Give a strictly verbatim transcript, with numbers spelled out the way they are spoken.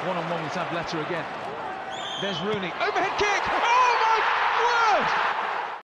One-on-one with Zabaleta again. There's Rooney. Overhead kick! Oh!